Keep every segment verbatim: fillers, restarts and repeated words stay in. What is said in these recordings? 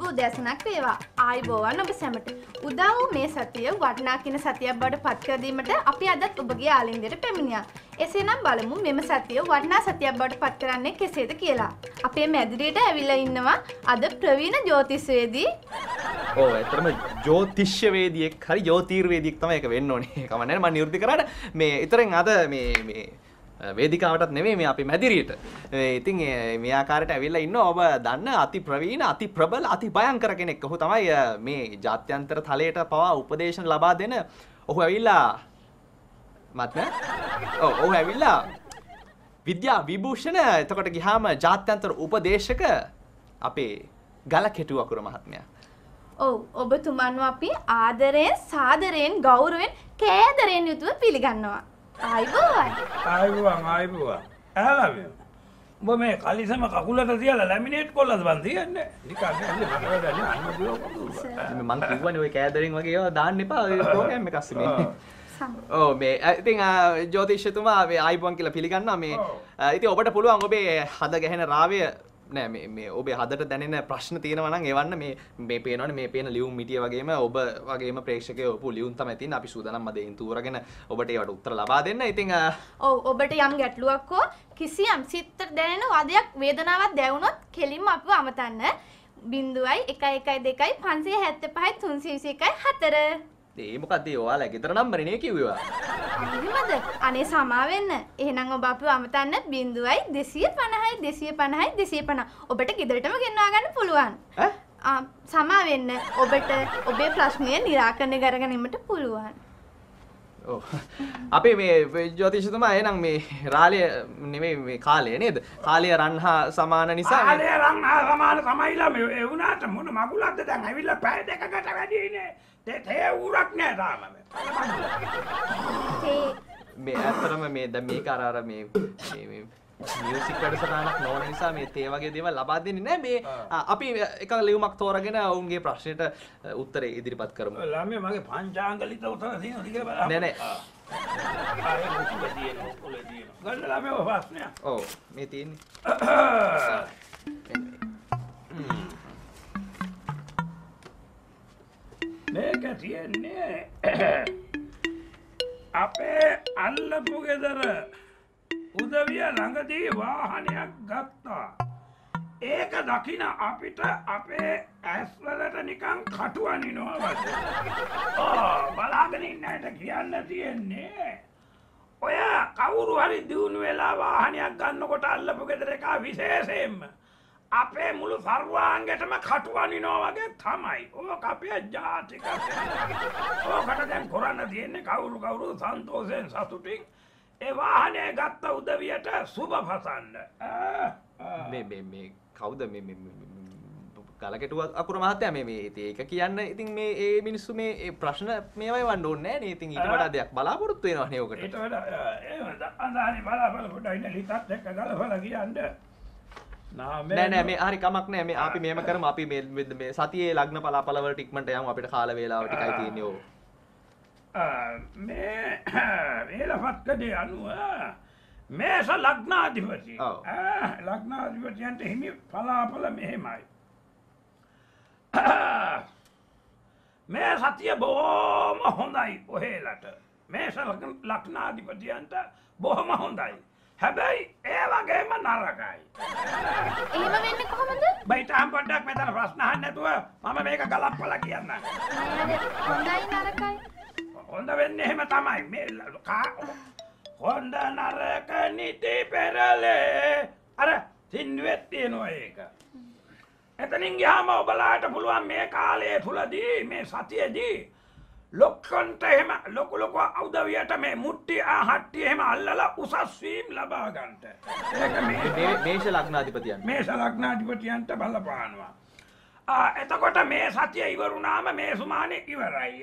උදෑසනක් වේවා. ආයුබෝවන් ඔබ සැමට. උදා වූ මේ සතිය වටිනා කින සතියක් බවට පත් කර දීමට අපි අදත් ඔබගේ ආලින්දයට පැමිණියා. එසේනම් බලමු මෙම සතිය වටිනා සතියක් බවට පත් කරන්නේ කෙසේද කියලා. අපේ මැදිරියට ඇවිල්ලා ඉන්නවා අද ප්‍රවීණ ජ්‍යොතිෂවේදී. ඔව් ඇත්තටම ජ්‍යොතිෂ්‍යවේදියෙක් හරි ජ්‍යොතිර්වේදියෙක් තමයි ඒක වෙන්න ඕනේ. කමන්නේ මම නිවෘත්ති කරාට මේ ඊතරෙන් අද මේ මේ වේදිකාවටත් නෙමෙයි මේ අපි මැදිරියට. ඉතින් මේ ආකාරයට ඇවිල්ලා ඉන්නවා ඔබ දන්න අති ප්‍රවීණ අති ප්‍රබල අති භයංකර කෙනෙක්. ඔහු තමයි මේ ජාත්‍යන්තර තලයට පවා උපදේශන ලබා දෙන ඔහු ඇවිල්ලා මත් නෑ. ඔව් ඔහු ඇවිල්ලා විද්‍යා විභූෂණ එතකොට ගියාම ජාත්‍යන්තර උපදේශක අපේ ගලකෙටු අකුර මහත්මයා. ඔව් ඔබතුමන්ව අපි ආදරයෙන් සාදරයෙන් ගෞරවයෙන් කෑදරයෙන් යුතුව පිළිගන්නවා. ආයිබෝවන් ආයිබෝවන් ආයිබෝවන් ආලම ඔබ මේ කලිසම කකුලට තියලා ලැමිනේට් කොල්ලද බන් තියන්නේ නිකන් ඇන්නේ මට වැඩන්නේ අන්න දියෝ මං කිව්වනේ ඔය කෑදරෙන් වගේ ඒවා දාන්න එපා ඔය ප්‍රෝග්‍රෑම් එක අස්සේ මේ ඔව් මේ ඉතින් ජ්‍යොතිෂතුමා මේ ආයිබෝවන් කියලා පිළිගන්නවා මේ ඉතින් ඔබට පුළුවන් ඔබේ හද ගැහෙන රාවය නෑ මේ මේ ඔබේ හදට දැනෙන ප්‍රශ්න තියෙනවා නම් එවන්න මේ මේ පේනවනේ මේ පේන ලියුම් මිටිය වගේම ඔබ වගේම ප්‍රේක්ෂකයෝ ඔපු ලියුම් තමයි තියෙන්නේ අපි සූදානම් මදෙන් තූරගෙන ඔබට ඒවට උත්තර ලබා දෙන්න. ඉතින් ඔව් ඔබට යම් ගැටලුවක් හෝ කිසියම් සිතට දැනෙන වදයක් වේදනාවක් දැවුනොත් කෙලින්ම අපිව අමතන්න ज़ीरो එකයි එකයි දෙකයි පන්සිය හැත්තෑ පහයි තුන්සිය විසි එකයි හතර. ඒ මොකද්ද ඔයාලා ගෙදර නම්බරේ නේ කිව්වා. අනිමද අනේ සමා වෙන්න. එහෙනම් ඔබ අපිව අමතන්න ज़ीरो දෙසිය පනහයි දෙසිය පනහයි දෙසිය පනහ. ඔබට ගෙදරටම ගෙන්වා ගන්න පුළුවන්. ඈ? ආ සමා වෙන්න. ඔබට ඔබේ ප්‍රශ්නය निराකරණය කරගැනීමට පුළුවන්. ඔව්. අපි මේ ජ්‍යොතිෂතුමා එහෙනම් මේ රාලය නෙමෙයි මේ කාලය නේද? කාලය රන්හා සමාන නිසා කාලය රන්හා සමාන සමයිලා මේ ඒ වුණාට මොන මගුලක්ද දැන් ඇවිල්ලා පැය දෙකකට වැඩිනේ. තේ උරක් නෑ තාම මේ ඇත්තටම මේ දැන් මේක අර අර මේ මේ මේ මියුසික් වැඩසටහනක් නොවන නිසා මේ තේ වගේ දේවල් ලබා දෙන්නේ නැහැ මේ අපි එක ලියුමක් තෝරගෙන ඔවුන්ගේ ප්‍රශ්නෙට උත්තරේ ඉදිරිපත් කරමු. ළමයා මගේ පංචාංග ලිත උත්තර තියෙනවද කියලා බලන්න. නෑ නෑ. ආයේ මුකුල තියෙනවා මුකුල තියෙනවා. ගන්න ළමයා ප්‍රශ්නය. ඔව් මේ තියෙන්නේ. මේක තියන්නේ අපේ අල්ලපු ගෙදර උදවිය ළඟදී වාහනයක් ගත්තා. ඒක දකින අපිට අපේ ඇස්වලට නිකන් කටු අනිනවා වගේ. ආ බලාගෙන ඉන්නට කියන්න තියෙන්නේ ඔය කවුරු හරි දිනු වෙලා වාහනයක් ගන්නකොට අල්ලපු ගෙදර එක විශේෂයෙන්ම අපේ මුළු සර්වාංගයටම කටු අනිනවා වගේ තමයි. ඕක අපේ ජාතික. ඕකට දැන් කරන්න තියෙන්නේ කවුරු කවුරු සන්තෝෂයෙන් සතුටින් ඒ වාහනේ ගත්ත උදවියට සුබ පතන්න. මේ මේ මේ කවුද මේ මේ ගලකෙටුව අකුර මහත්තයා මේ මේ ඒක කියන්න ඉතින් මේ ඒ මිනිස්සු මේ ප්‍රශ්න මේවයි වන්න ඕනේ නෑ නේ. ඉතින් ඊට වඩා දෙයක් බලාපොරොත්තු වෙනවා නේ ඔකට. ඊට වඩා එහෙම අඳානි බලාපොරොත්තු පොඩ්ඩක් ඉන්න ලිතත් එක්ක ගලවලා කියන්නේ. නෑ නෑ මේ හරි කමක් නෑ මේ අපි මේම කරමු අපි මේ මේ සතියේ ලග්න පලාපල වලට ඉක්මනට යමු අපිට කාල වේලාව ටිකයි තියෙන්නේ ඕ. මේ වේලපත්කදී අනුව මේස ලග්නාධිපති ආ ලග්නාධිපතියන්ට හිමි පලාපල මෙහෙමයි. මේ සතිය බොහොම හොඳයි ඔහෙලට. මේස ලග්නාධිපතියන්ට බොහොම හොඳයි. හැබැයි ඒ වගේම නරකයි. එහෙම වෙන්නේ කොහොමද? බයිටාම් පොඩ්ඩක් මෙතන ප්‍රශ්න අහන්න නැතුව මම මේක ගලප්පලා කියන්නම්. හොඳයි නරකයි. හොඳ වෙන්නේ එහෙම තමයි. මේ හොඳ නරක නිති පෙරලේ අර සින්දුවෙත් තියෙනවා ඒක. එතනින් ගියාම ඔබලාට පුළුවන් මේ කාලය තුලදී මේ සතියේදී ලොක්කන්ට එහෙම ලොකු ලොකු උදවියට මේ මුට්ටි ආහට්ටි එහෙම අල්ලලා උසස් වීම ලබා ගන්නට. ඒක මේ මේෂ ලග්නාධිපතියන්. මේෂ ලග්නාධිපතියන්ට බලපානවා. ආ එතකොට මේ සතිය ඉවරුනාම මේ සුමානේ ඉවරයි.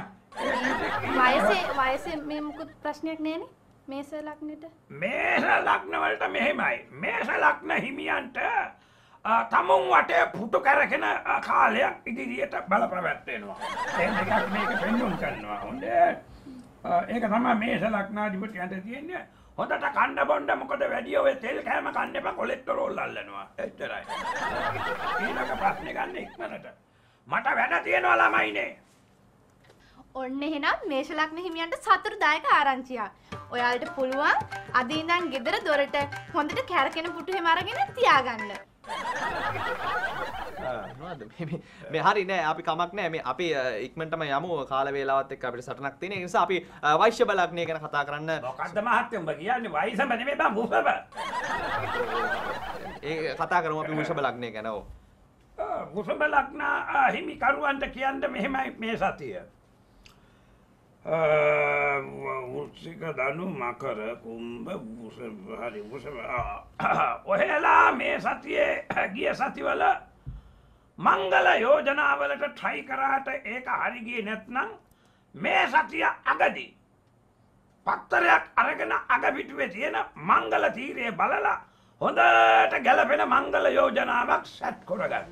වයසේ වයසේ මේ මුකුත් ප්‍රශ්නයක් නෑනේ මේෂ ලග්නෙට. මේෂ ලග්න වලට මෙහෙමයි. මේෂ ලග්න හිමියන්ට තමුන් වටේ පුටු කරගෙන කාලයක් ඉදිරියට බලපැවැත්වෙනවා. එහෙම එකක් මේක පෙන්වුම් කරනවා. හොඳේ. ඒක තමයි මේෂ ලග්නාධිපතියන්ට තියෙන්නේ. හොඳට කන්න බොන්න මොකද වැඩි ඔය තෙල් කෑම කන්න එපා කොලෙස්ටරෝල් අල්ලනවා. එච්චරයි. ඊළඟ ප්‍රශ්නේ ගන්න ඉක්මනට. මට වැඩ තියෙනවා ළමයිනේ. ඔන්න එහෙනම් මේෂ ලග්න හිමියන්ට සතුටුදායක ආරංචියක්. ඔයාලට පුළුවන් අද ඉඳන් ගෙදර දොරට හොඳට කැරකෙන පුටු හැම අරගෙන තියාගන්න. මේ හරි නෑ අපි කමක් නෑ මේ අපි ඉක්මනටම යමු කාල වේලාවත් එක්ක අපිට සටනක් තියෙන. ඒ නිසා අපි වෛශ්‍ය බලග්නය ගැන කතා කරන්න. මොකද්ද මහත්තයා උඹ කියන්නේ වෛසම නෙමෙයි බං මුසබ. ඒ කතා කරමු අපි වෘෂභ ලග්නය ගැන. ඔව්. වෘෂභ ලග්න හිමි කරුවන්ට කියන්න මෙහෙමයි මේ සතිය. වෘශ්චික ධනු මකර කුම්භ වෘෂභ හරි වෘෂභ ඔහෙලා මේ සතියේ ගිය සතිවල මංගල යෝජනාවලට try කරාට ඒක හරි ගියේ නැත්නම් මේ සතිය අගදී පත්තරයක් අරගෙන අග පිටුවේ තියෙන මංගල තීරය බලලා හොඳට ගැලපෙන මංගල යෝජනාවක් සෙට් කරගන්න.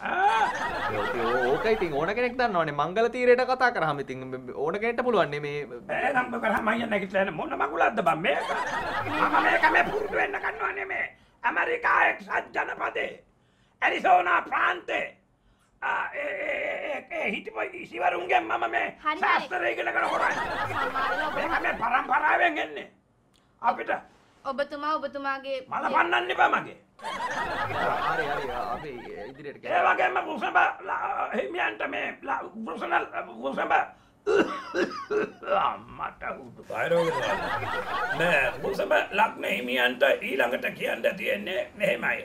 ඕකයි ඉතින් ඕන කෙනෙක් දන්නවනේ මංගල තීරයට කතා කරාම ඉතින් ඕන කෙනෙක්ට පුළුවන් නේ මේ ඒ නම් කරාම අයියා නැගිටලා මොන මගුලක්ද බං මේක මම මේක මේ පුරුදු වෙන්න ගන්නව නෙමෙයි ඇමරිකා එක්සත් ජනපදයේ ඇරිසෝනා ප්‍රාන්තේ ආ ඒ ඒ හිටපු ඉසිවරුන්ගෙන් මම මේ ශාස්ත්‍රය ඉගෙන ගන්න හොරන්නේ මේක මේ පරම්පරාවෙන් එන්නේ අපිට ඔබතුමා ඔබතුමාගේ මල පන්නන්න එපා මගේ හරි හරි අපි ඉදිරියට ඒ වගේම වෘෂභ හිමියන්ට මේ වෘෂණ වෘෂභ අම්මට උඩ බයරෝගේ නෑ වෘෂභ ලග්න හිමියන්ට ඊළඟට කියන්න තියෙන්නේ මෙහෙමයි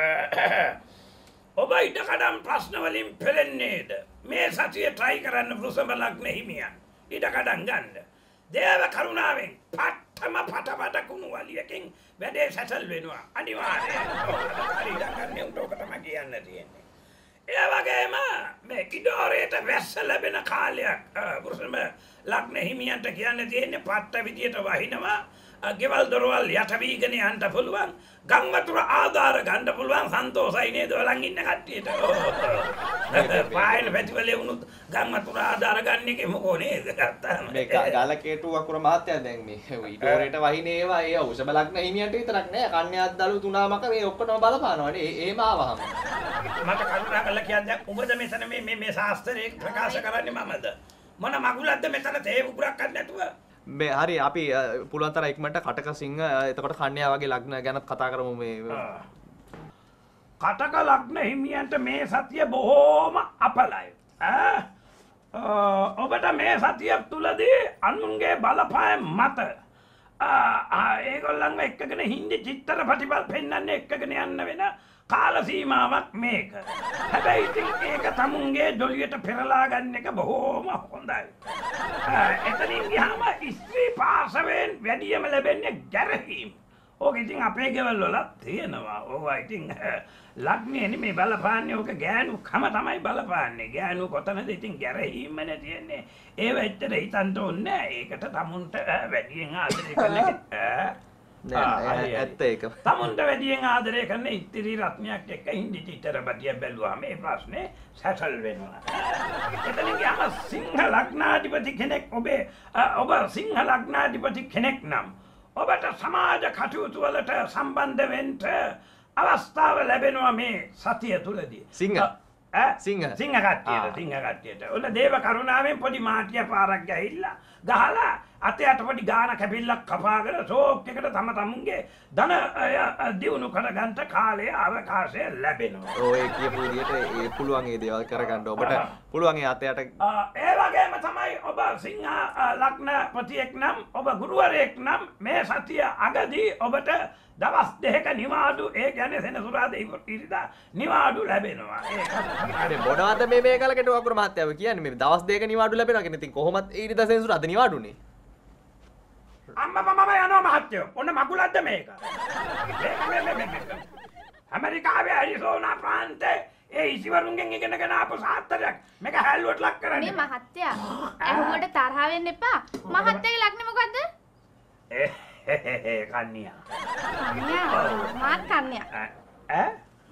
ඔබ ඉඩකඩම් ප්‍රශ්න වලින් පෙළෙන්නේද මේ සතියේ try කරන්න වෘෂභ ලග්න හිමියන් ඉඩකඩම් ගන්න දේව කරුණාවෙන් පට්ටම පටපට කුණු වලියකින් වැඩේ සැටල් වෙනවා අනිවාර්යයෙන් හරි ඉඩකඩම් උටකටම කියන්න තියෙන්නේ ඒ වගේම මේ කිඩෝරේට වැස්ස ලැබෙන කාලයක් වෘෂභ ලග්න හිමියන්ට කියන්න තියෙන්නේ පට්ට විදියට වහිනවා ගෙවල් දොරවල් යට වීගෙන යන්න පුළුවන් ගම් වතුර ආධාර ගන්න පුළුවන් සන්තෝෂයි නේද ඔලන් ඉන්න කට්ටියට පායන පැතිවලේ වුණොත් ගම් වතුර ආධාර ගන්න එකේ මොකෝ නේද ගත්තාම මේ ගලකේටු අකුර මහත්තයා දැන් මේ ඊටෝරේට වහින ඒවා ඒ වෘෂභ ලග්න හිමියන්ට විතරක් නෑ කන්‍යාත් දළු තුනාමක මේ ඔක්කොටම බලපානවානේ එහෙම ආවහම මට කරුණා කරලා කියන්නේ උඹද මෙතන මේ මේ මේ ශාස්ත්‍රයේ ප්‍රකාශ කරන්නේ මමද මොන මගුලක්ද මෙතන තේ උගුරක් අත් නැතුව මේ හරි අපි පුළුවන් තරම් ඉක්මනට කටක සිංහ එතකොට කන්‍යා වගේ ලග්න ගැන කතා කරමු මේ කටක ලග්න හිමියන්ට මේ සතිය බොහෝම අපලයි ඈ ඔබට මේ සතිය තුලදී අනුන්ගේ බලපෑම මත ඒගොල්ලන්ව එක්කගෙන හින්දි චිත්‍රපටි බල පෙන්වන්නේ එක්කගෙන යන්න වෙන කාල සීමාවක් මේක. හැබැයි ඉතින් ඒක තමුන්ගේ ජොලියට පෙරලා ගන්න එක බොහොම හොඳයි. එතනින් ගියාම ස්ත්‍රී පාර්ශවයෙන් වැඩියම ලැබෙන්නේ ගැරහීම්. ඕක ඉතින් අපේ ගෙවල් වල තියෙනවා. ඕවා ඉතින් ලග්නේ නෙමෙයි බලපාන්නේ ඕක ගෑනු කම තමයි බලපාන්නේ. ගෑනු කොතනද ඉතින් ගැරහීම් නේ තියෙන්නේ. ඒව ඇත්තට හිතන්න ඕනේ. ඒකට තමුන්ට වැඩියෙන් ආදරය කරන එක නෑ ඇත්ත ඒක. තමුන්ට වැඩියෙන් ආදරය කරන ඉතිරි රත්නයක් එක්ක හින්දි චිත්‍රපටිය බැලුවාම මේ ප්‍රශ්නේ සැටල් වෙනවා. එතනින් ගියාම සිංහ ලග්නාධිපති කෙනෙක් ඔබේ ඔබ සිංහ ලග්නාධිපති කෙනෙක් නම් ඔබට සමාජ කටයුතු වලට සම්බන්ධ වෙන්න අවස්ථාව ලැබෙනවා මේ සතිය තුලදී. සිංහ සිංහ සිංහ කට්ටියට සිංහ කට්ටියට ඔන්න දේව කරුණාවෙන් පොඩි මාටිය පාරක් ගහිල්ලා ගහලා අතේ අත පොඩි ගාන කැපිල්ලක් කපාගෙන ෂෝක් එකට තම තමුන්ගේ ධන දියුණු කරගන්න කාලය අවකාශය ලැබෙනවා. ඔය කියපු විදිහට ඒ පුළුවන් ඒ දේවල් කරගන්න ඔබට පුළුවන් ඒ අතයට ඒ වගේම තමයි ඔබ සිංහ ලග්නපතියෙක් නම් ඔබ ගුරුවරයෙක් නම් මේ සතිය අගදී ඔබට දවස් දෙකක නිවාඩු ඒ කියන්නේ සෙනසුරාදා ඉරිදා නිවාඩු ලැබෙනවා. ඒක මේ මොනවද මේ මේ කලකට වකුර මහත්තයා කියන්නේ මේ දවස් දෙකක නිවාඩු ලැබෙනවා කියන්නේ ඉතින් කොහොමත් ඉරිදා සෙනසුරාදා නිවාඩුනේ. අම්මා මම යනවා මහත්තයෝ. ඔන්න මගුලක්ද මේක. ඇමරිකාවේ ඇරිසෝනා ප්‍රාන්තේ ඒ ඉසිවරුන්ගෙන් ඉගෙනගෙන ආපු සාත්තරයක් මේක හැල්ලුවට ලක් කරන්නේ. මේ මහත්තයා ඇහුවට තරහ වෙන්න එපා. මහත්තයාගේ ලග්නේ මොකද්ද? කන්‍යා. කන්‍යා. මාත් කන්‍යා. ඈ?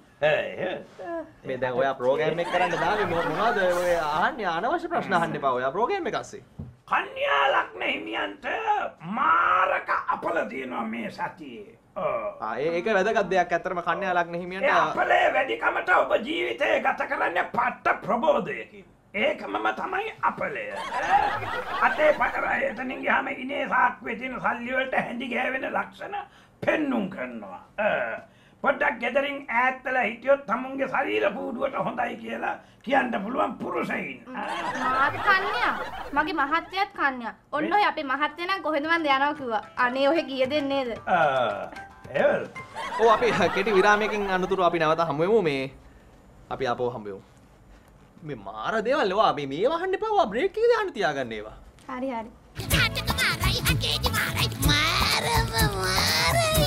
මේ දැන් ඔයා ප්‍රෝග්‍රෑම් එක කරන්න දාවේ මොනවද ඔය අහන්නේ අනවශ්‍ය ප්‍රශ්න අහන්න එපා ඔයා ප්‍රෝග්‍රෑම් එක අස්සේ. කන්‍යා ලග්න හිමියන්ට මාරක අපල තියෙනවා මේ සතියේ. ආ ඒක වැදගත් දෙයක්. ඇත්තටම කන්‍යා ලග්න හිමියන්ට ඒ අපලේ වැඩිකමට ඔබ ජීවිතය ගත කරන්නේ පට්ට ප්‍රබෝධයකින්. ඒකමම තමයි අපලය. අතේ පටර එතනින් ගියාම ඉනේ සාක්කුවේ තියෙන සල්ලි වලට හැඳි ගෑවෙන ලක්ෂණ පෙන්눔 කරනවා. පොඩ්ඩක් ගෙදරින් ඈත් වෙලා හිටියොත් තමුන්ගේ ශරීර කූඩුවට හොඳයි කියලා කියන්න පුළුවන් පුරුෂයින්. මාත් කන්‍යා. මගේ මහත්තයත් කන්‍යා. ඔන්න ඔය අපේ මහත්තයා නම් කොහෙද මන්ද යනවා කිව්වා. අනේ ඔහෙ ගිය දෙන්නේ නේද? ඒවල. ඔව් අපි කෙටි විරාමයකින් අනතුරු අපි නැවත හමු වෙමු. මේ අපි ආපහු හමු වෙමු. මේ මාර දේවල් ඔයා මේ මේ වහන්න එපා. ඔයා බ්‍රේක් එකේ දාන්න තියාගන්න ඒවා. හරි හරි. තාටක මාරයි අකේජි මාරයි මාරම මාරයි.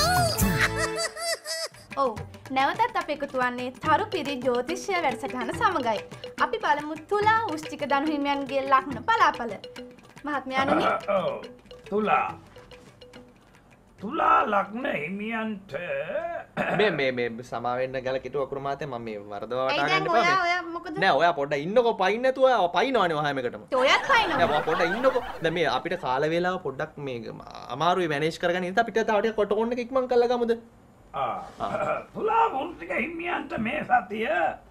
ඔව් නැවතත් අපි එකතු වන්නේ තරු පිරි ජ්‍යොතිෂය වැඩසටහන සමගයි. අපි බලමු තුලා වෘශ්චික ධනු හිමියන්ගේ ලග්න බලාපල. මහත්මයාණනි. ඔව්. තුලා. තුලා ලග්න හිමියන්ට මේ මේ මේ සමා වෙන්න ගල කිටු අකුරු මාතේ මම මේ වරදවා වටා ගන්න ඔයා එපා. ඔයා මොකද? නෑ ඔයා පොඩ්ඩක් ඉන්නකෝ පයින් නැතුව ඔයා පයින්නවනේ වහාම එකටම. ඔයත් පයින්නවා. නෑ ඔයා පොඩ්ඩක් ඉන්නකෝ. දැන් මේ අපිට කාල වේලාව පොඩ්ඩක් මේ අමාරුයි මැනේජ් කරගන්න ඉතින් අපිට තව ටිකක් කොට කොන්න එක ඉක්මන් කරලා ගමුද? තුලා වෘශ්චික හිමියන්ට මේ සතිය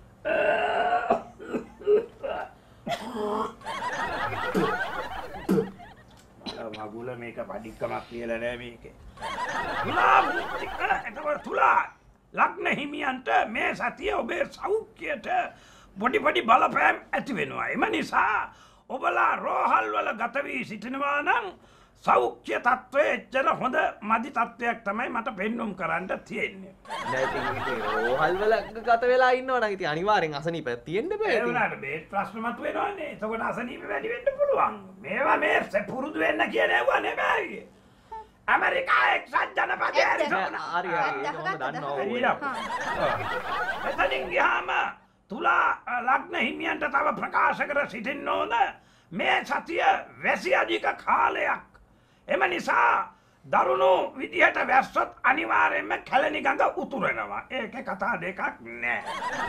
මගුල මේක පඩික්කමක් කියලා නෑ මේකේ. තුලා වෘශ්චික එතකොට තුලා ලග්න හිමියන්ට මේ සතිය ඔබේ සෞඛ්‍යයට පොඩි පොඩි බලපෑම් ඇති වෙනවා. එම නිසා ඔබලා රෝහල් වල ගත වී සිටිනවා නම් සෞඛ්‍ය තත්ත්වය එච්චර හොඳ මදි තත්ත්වයක් තමයි මට පෙන්눔 කරන්න තියෙන්නේ. නෑ ඉතින් ඉතින් රෝහල් වල ගත වෙලා ඉන්නවා නම් ඉතින් අනිවාර්යෙන් අසනීප තියෙන්න බෑ ඒ ඉතින්. වුණාට මේ ප්‍රශ්න මතුවෙනවනේ. එතකොට අසනීප වැඩි වෙන්න පුළුවන්. මේවා මේ පුරුදු වෙන්න කියන ඒවා නෙමෙයි. ඇමරිකා එක්සත් ජනපදයේ ඇරිසෝනා. හරි හරි ඒක මම දන්නවා. එතනින් ගියාම තුලා ලග්න හිමියන්ට තව ප්‍රකාශ කර සිටින්න ඕන මේ සතිය වැසි අධික කාලයක්. එම නිසා දරුණු විදිහට වැස්සොත් අනිවාර්යයෙන්ම කැලණි ගඟ උතුරනවා. ඒකේ කතා දෙකක් නෑ.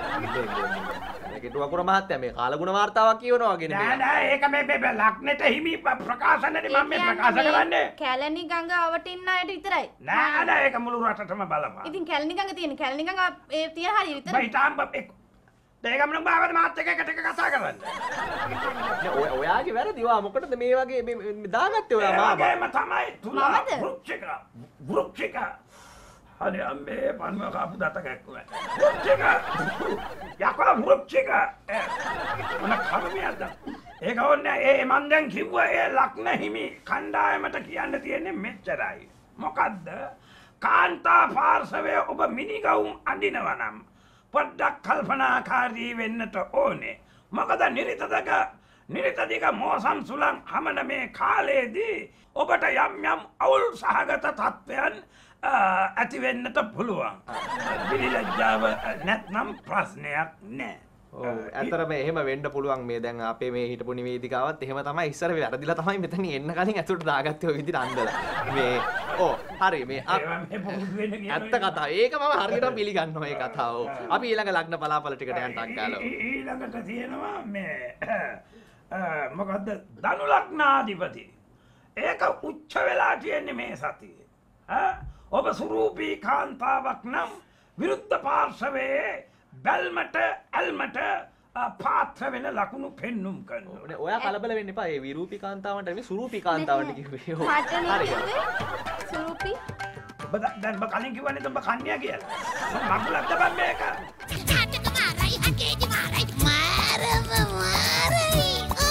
ඒකට වකුර මහත්තයා මේ කාලගුණ වාර්තාවක් කියවනවා වගේ නෑ නෙමෙයි. නෑ ඒක මේ මේ ලග්නෙට හිමි ප්‍රකාශනනේ මම මේ ප්‍රකාශ කරන්නේ. කැලණි ගඟ අවටින්න අයට විතරයි. නෑ නෑ ඒක මුළු රටටම බලපන්. ඉතින් කැලණි ගඟ තියෙන කැලණි ගඟ ඒ තියෙන හරිය විතරයි. බයිතාම් බක් දෙගමන බාවද මාත් එක්ක එකට එක කතා කරන්න. නෑ ඔය ඔයාගේ වැරදි. ඔයා මොකටද මේ වගේ මේ දාගත්තේ ඔයා මාබා? ඒවගේම තමයි තුලා මමද? වෘක්ෂික වෘක්ෂික හරි අම්මේ පන්ව කාපු දත ගැක්කුවා. වෘක්ෂික යකෝ වෘක්ෂික මොන කර්මයක්ද? ඒක ඕනේ ඒ මන් දැන් කිව්වා ඒ ලග්න හිමි කණ්ඩායමට කියන්න තියෙන්නේ මෙච්චරයි. මොකද්ද? කාන්තා පාර්ශවයේ ඔබ මිනිගවුම් අඳිනවා නම් පොඩ්ඩක් කල්පනාකාරී වෙන්නට ඕනේ. මොකද නිරිතදක නිරිතදික මෝසම් සුලං හමන මේ කාලයේදී ඔබට යම් යම් අවුල් සහගත තත්ත්වයන් ඇති වෙන්නට පුළුවන්. පිළිලැජ්ජාව නැත්නම් ප්‍රශ්නයක් නෑ. ඔව් ඇත්තටම එහෙම වෙන්න පුළුවන්. මේ දැන් අපේ මේ හිටපු නිවේදිකාවත් එහෙම තමයි ඉස්සර වැරදිලා තමයි මෙතන එන්න කලින් ඇතුළට දාගත්තේ ඔය විදිහට අන්දලා. මේ ඔව් හරි මේ ඇත්ත කතාව. ඒක මම හරියටම පිළිගන්නවා මේ කතාව. අපි ඊළඟ ලග්න බලාපල ටිකට යන්න අක්කාලෝ. ඊළඟට තියෙනවා මේ මොකද්ද ධනු ලග්නාධිපති. ඒක උච්ච වෙලා තියෙන්නේ මේ සතියේ. ඔබ සුරූපී කාන්තාවක් නම් විරුද්ධ පාර්ශවයේ බැල්මට ඇල්මට පාත්‍ර වෙන ලකුණු පෙන්눔 කරනවා. ඔයා කලබල වෙන්න එපා. ඒ විරූපී කාන්තාවන්ට නෙමෙයි සුරූපී කාන්තාවන්ට කිව්වේ. ඔව්. හරි. සුරූපී ඔබ දැන් ඔබ කලින් කිව්වනේ ඔබ කන්‍යා කියලා. මගුලක්ද බම් මේක? තාටක මාරයි අකේජි මාරයි මාරම මාරයි.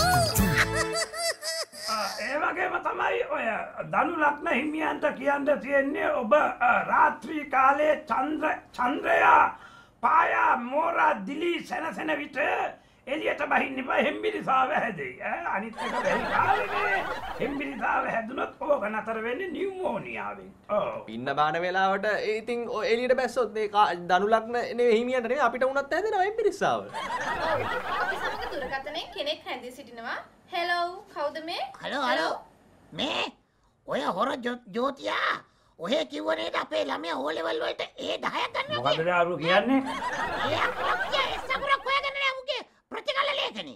ඒ වගේම තමයි ඔය ධනු ලග්න හිමියන්ට කියන්න තියෙන්නේ ඔබ රාත්‍රී කාලයේ චන්ද්‍ර චන්ද්‍රයා පායා මෝරා දිලි සැනසෙන විට එළියට බහින්න එපා. හෙම්බිරිසාව හැදෙයි. අනිත් එක වෙයි කාලේ හෙම්බිරිසාව හැදුනොත් ඕක නතර වෙන්නේ නියුමෝනියාවෙන්. ඔව්. ඉන්න බාන වෙලාවට ඉතින් එළියට බැස්සොත් මේ ධනු ලග්න නෙවෙයි හිමියන්ට නෙවෙයි අපිට උනත් හැදෙනවා හෙම්බිරිසාව. ඔව්. අපි සමග දුරකථනයේ කෙනෙක් රැඳී සිටිනවා. හෙලෝ කවුද මේ? හලෝ හලෝ මේ ඔය හොර ජෝතියා ඔහේ කිව්ව නේද අපේ ළමයා ඕ ලෙවල් වලට ඒ දහයක් ගන්නවා. මොකද දාරු කියන්නේ? ඒ අකුරක් කිය එස්සකුරක් හොයාගන්න නෑ උගේ ප්‍රතිකල ලේඛනේ.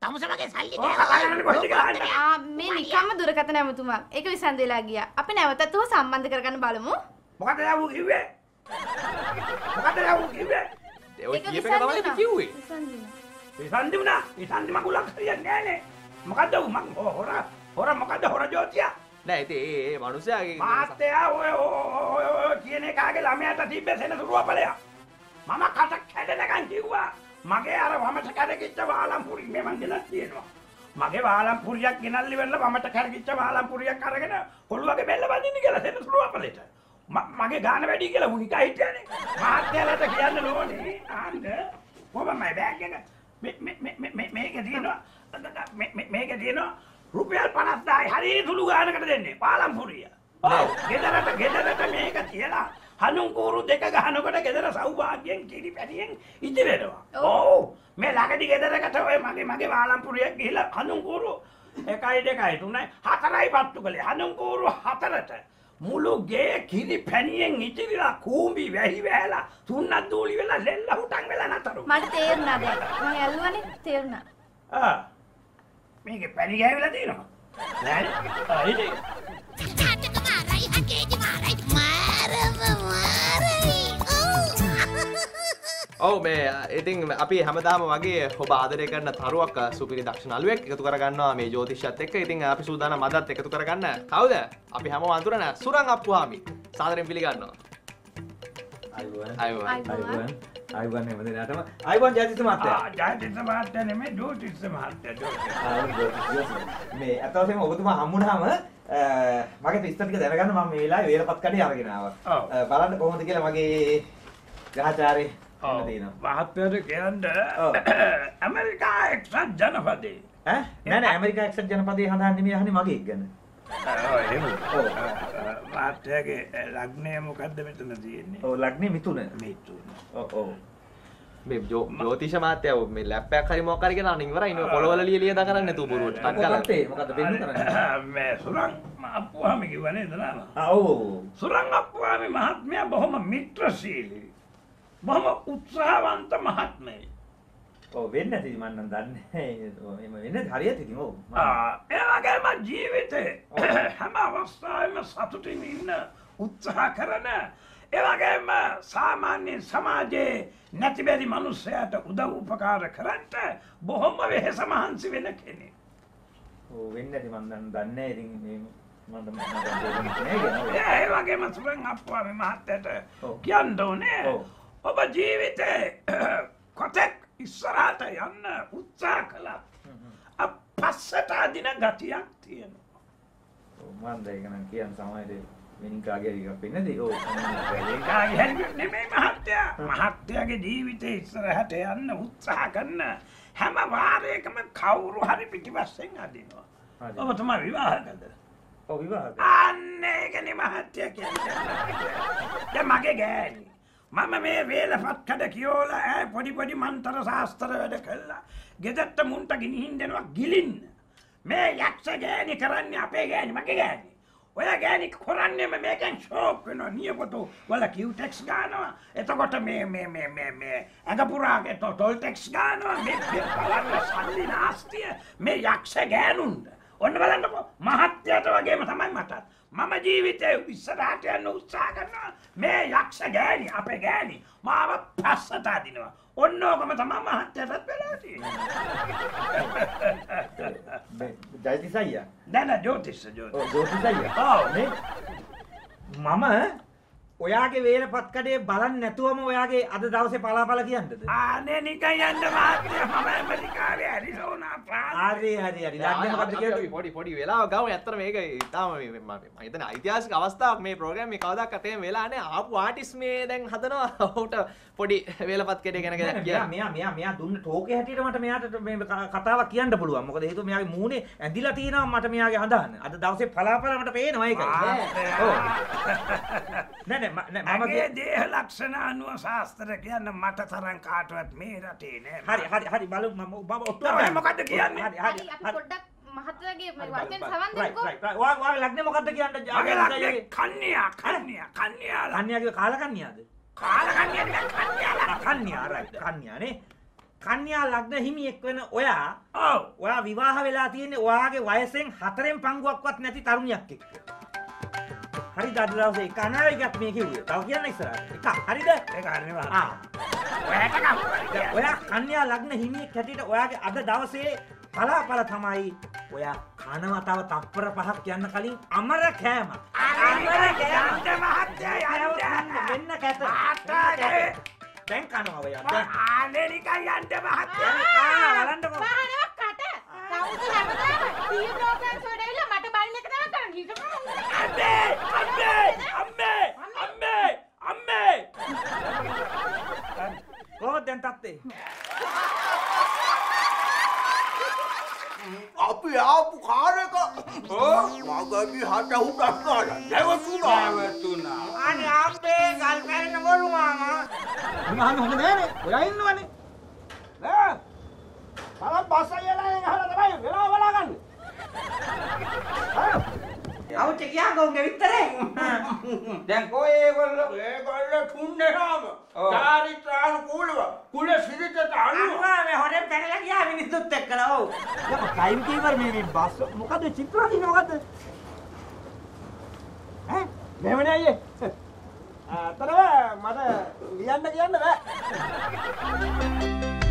තමුසමගේ සල්ලි ඔය කතාන්නේ කොහෙද ගහන්නේ? ආ මේ නිකම්ම දුරකථන ඇමතුමා. ඒක විසන්දෙලා ගියා. අපි නැවතත් උව සම්බන්ධ කරගන්න බලමු. මොකද යාවු කිව්වේ? මොකද යාවු කිව්වේ? ඔය කියප එක තමයි අපි කිව්වේ. විසන්දිනා. විසන්දි වුණා. විසන්දි මගුලක් හරියන්නේ නෑනේ. මොකද්ද උ මං හොර හොර මොකද්ද හොර ජෝතියා? නෑ ඉතින් ඒ ඒ මනුස්සයාගේ මාත්‍යා ඔය ඔය ඔය කියන එකාගේ ළමයාට තිබ්බ සෙනසුරුව ඵලයක්. මම කට කැඩෙනකන් කිව්වා. මගේ අර වමට කැරකිච්ච වාලම් පුරි මේ මං ගෙනත් තියෙනවා. මගේ වාලම් පුරියක් ගෙනල්ලි වෙන්න වමට කැරකිච්ච වාලම් පුරියක් අරගෙන කොළුවගේ බෙල්ල බඳින්න කියලා සෙනසුරුව ඵලෙට. මගේ ගාන වැඩි කියලා උනිකා හිටියානේ. මාත්‍යාලට කියන්න ඕනේ. ආන්ද කොහොමයි බෑග් එක මේ මේ මේ මේකේ තියෙනවා. මේකේ තියෙනවා රුපියල් පනස්දායි හරි සුළු ගානකට දෙන්නේ පාලම් පුරිය. ඔව් ගෙදරට ගෙදරට මේක තියලා හනුන් කූරු දෙක ගහනකොට ගෙදර සෞභාග්‍යයෙන් කිරි පැටියෙන් ඉති වෙනවා. ඔව් මේ ළඟදි ගෙදරකට ඔය මගේ මගේ පාලම් පුරියක් ගිහිල්ලා හනුන් කූරු එකයි දෙකයි තුනයි හතරයි පත්තු කළේ. හනුන් කූරු හතරට මුළු ගේ කිරි පැණියෙන් ඉතිරිලා කූඹි වැහි වැහැලා තුන්නක් දූලි වෙලා ලෙල්ල හුටන් වෙලා නතරු. මට තේරුණා දැන්. මම ඇල්ලුවානේ තේරුණා. ආ මේකේ පැණි ගෑවිලා තියෙනවා. නෑ ආ ඉතින් තාත්තක මාරයි අකේජි මාරයි මාරම මාරයි. ඔව් මේ ඉතින් අපි හැමදාම වගේ ඔබ ආදරය කරන තරුවක් සුපිරි දක්ෂ නළුවෙක් එකතු කරගන්නවා මේ ජ්‍යොතිෂයත් එක්ක. ඉතින් අපි සූදානම් අදත් එකතු කරගන්න කවුද? අපි හැමෝම අඳුරන සුරං අප්පුහාමි. සාදරයෙන් පිළිගන්නවා. අයිබෝන් අයිබෝන්. අයිබෝන් අයිබෝන් හැමදෙනාටම අයිබෝන් ජයතිස්ස මහත්තයා. ආ ජයතිස්ස මහත්තයා නෙමෙයි ජෝතිස්ස මහත්තයා ජෝතිස්ස. මේ අත වශයෙන්ම ඔබතුමා හම්බුනහම මගේ විස්තර ටික දැනගන්න මම මේ වෙලාවේ වේලපත් කඩේ අරගෙන ආවා. බලන්න කොහොමද කියලා මගේ ග්‍රහචාරේ ඉන්න තියෙනවා. මහත්තයාට කියන්න ඇමරිකා එක්සත් ජනපදයේ ඈ නෑ නෑ ඇමරිකා එක්සත් ජනපදයේ හඳහන් නෙමෙයි අහන්නේ මගේ එක් ගැන. ඔව් එහෙම. ඔව් මහත්තයාගේ ලග්නය මොකද්ද මෙතන තියෙන්නේ? ඔව් ලග්නේ මිතුන. මිතුන. ඔව් ඔව්. මේ ජ්‍යොතිෂ මාත්‍යාව මේ ලැප් එකක් හරි මොකක් හරි ගෙනාන ඉවරයි නේ පොළවල ලිය ලිය දා කරන්නේ නැතුව බොරුවට ටක් ගාලා. මොකක්ද ඒ මොකද්ද වෙන්න කරන්නේ? මේ සුරං අප්පුහාමි කිව්වනේ නේද? ආ ඔව්. සුරං අප්පුහාමි මහත්මයා බොහොම මිත්‍රශීලී. බොහොම උත්සාහවන්ත මහත්මයෙක්. ඔව් වෙන්නේ නැති මම නම් දන්නේ. එහෙම වෙන්නේ හරියට ඉතින් ඔව්. ආ ඒ වගේම ජීවිතේ හැම අවස්ථාවෙම සතුටින් ඉන්න උත්සාහ කරන ඒ වගේම සාමාන්‍ය සමාජයේ නැති බැරි මිනිස්සයාට උදව් උපකාර කරන්න බොහොම වෙහෙස මහන්සි වෙන කෙනෙක්. ඔව් වෙන්නේ නැති මම නම් දන්නේ. ඉතින් මේ මම මම ඒ වගේම සුරං අප්පුහාමි මහත්තයාට කියන්න ඕනේ ඔබ ජීවිතේ කොතෙක් ඉස්සරහට යන්න උත්සාහ කළා. පස්සට අදින ගතියක් තියෙනවා. ඔව් මම දැන් නම් කියන සමහරේ වෙනිකාගේ එකක් වෙන්නේ දී. ඔව් ඒකාගේ හැරි නෙමෙයි මහත්තයා. මහත්තයාගේ ජීවිතේ ඉස්සරහට යන්න උත්සාහ කරන හැම වාරයකම කවුරු හරි පිටිපස්සෙන් අදිනවා. ඔබ තමයි විවාහකද? ඔව් විවාහක. අන්න ඒකනේ මහත්තයා කියන්නේ. දැන් මගේ ගෑණි මම මේ වේලපත් කඩ කියෝලා ඈ පොඩි පොඩි මන්තර ශාස්ත්‍ර වැඩ කළා. ගෙදරට මුන්ට ගිනිහින් දෙනවා ගිලින්න. මේ යක්ෂ ගෑණි කරන්නේ අපේ ගෑණි මගේ ගෑණි. ඔය ගෑණි කරන්නේම මේකෙන් ෂෝක් වෙනවා නියපොතු වල කියුටෙක්ස් ගන්නවා. එතකොට මේ මේ මේ මේ මේ අඟපුරාගේ ටොල් ටෙක්ස් ගන්නවා. මේ බලන්න සල්ලි නාස්තිය මේ යක්ෂ ගෑනුන්ද. ඔන්න බලන්නකෝ මහත්යට වගේම තමයි මටත්. මම ජීවිතේ ඉස්සරහට යන්න උත්සාහ කරනවා. මේ යක්ෂ ගෑණි අපේ ගෑණි මාව පස්සට අදිනවා. ඔන්න ඕකම තමයි මහත්යටත් වෙලා තියෙන්නේ. ජයතිස්ස අයියා. දැන් ජෝතිෂ ජෝතිෂ. ඔව් ජෝතිස්ස අයියා. ඔව් නේ මම ඔයාගේ වේලපත් කඩේ බලන්න නැතුවම ඔයාගේ අද දවසේ පලාපල කියන්නද? ආනේ නිකන් යන්න මහත්තයා මම ඇමරිකාවේ ඇරිසෝනා ප්‍රාන්තේ. හරි හරි හරි. ලග්නේ මොකද්ද කියන්නේ? පොඩි පොඩි වෙලාවක් ගාව. ඇත්තට මේක ඉතාලම මේ මම හිතන්නේ ඓතිහාසික අවස්ථාවක් මේ ප්‍රෝග්‍රෑම් එක කවදාවත් එහෙම වෙලා නැහැ. ආපු ආටිස්ට් මේ දැන් හදනවා. ඔහුට පොඩි වේලපත් කඩේ ගැන මෙයා මෙයා මෙයා මෙයා දුන්න ටෝකේ හැටියට මට මෙයාට මේ කතාවක් කියන්න පුළුවන්. මොකද හේතුව මෙයාගේ මූණේ ඇඳිලා තියෙනවා මට මෙයාගේ හඳහන. අද දවසේ පලාපල මට පේනවා ඒකයි. ඔව්. නෑ නෑ මම මගේ දේහ ලක්ෂණ අනුව ශාස්ත්‍ර කියන්න මට තරම් කාටවත් මේ රටේ නෑ. හරි හරි හරි බලමු මම මම ඔට්ටුව ඔය මොකද්ද කියන්නේ? හරි හරි අපි පොඩ්ඩක් මහත්තයාගේ මේ වචෙන් සවන් දෙන්නකෝ. රයිට් රයිට් ඔයා ඔයා ලග්නේ මොකද්ද කියන්නේ? මගේ ලක්ෂණ කන්‍යා කන්‍යා කන්‍යා කන්‍යාගේ කාල කන්‍යාද? කාල කන්‍යා නෙමෙයි කන්‍යා. කන්‍යා රයිට් කන්‍යා නේ. කන්‍යා ලග්න හිමියෙක් වෙන ඔයා ඔව්. ඔයා විවාහ වෙලා තියෙන්නේ ඔයාගේ වයසෙන් හතරෙන් පංගුවක්වත් නැති තරුණියක් එක්ක. හරිද අද දවසේ එක අනාවැකියක් මේ කිව්වේ. තව කියන්න ඉස්සරහට. එක හරිද? ඒක හරිනේ. ආ. ඔයාට කවුරුද? ඔයා කන්‍යා ලග්න හිමියෙක් හැටියට ඔයාගේ අද දවසේ පලාපල තමයි ඔයා කනවා තව තප්පර පහක් යන්න කලින් අමර කෑම. අමර කෑම මහත්තයා යන්න. මෙන්න කැත. ආතාගේ. දැන් කනවා ඔයා. දැන් ආනේ නිකන් යන්න මහත්තයා. ආ බලන්නකෝ. මහානව කට. කවුද හැමදාම ටී ප්‍රෝග්‍රෑම්ස් වලට ඇවිල්ලා මට බයින් එක තමයි කරන්නේ. හිතපන්. අම්මේ අම්මේ අම්මේ අම්මේ අම්මේ. කොහොමද දැන් තත්ත්වේ? අපි ආපු කාර් එක මගදී හට හුටක් ගාලා නැවතුණා නැවතුණා. අනේ අපේ ගල් පැරෙන බොරු මාමා. මම හොඳ නෑනේ ඔයා ඉන්නවනේ නෑ බලන්න බස් අයියලාගෙන් අහලා තමයි වෙලාව බලාගන්නේ අවුත් කියා ගොංගේ විතරේ. දැන් කොහේ ඒගොල්ලෝ? ඒගොල්ලෝ තුන්දෙනාම චාරිත්‍රානුකූලව කුල සිරිතට අනුව අනුවා මේ හොරෙන් පැනලා ගියා මිනිස්සුත් එක්කලා ඔව්. යක ටයිම් කීපර් මේ මේ බස් මොකද චිත්‍රාදී මොකද? ඈ මෙහෙමනේ අයියේ අතරම මට ලියන්න කියන්න බෑ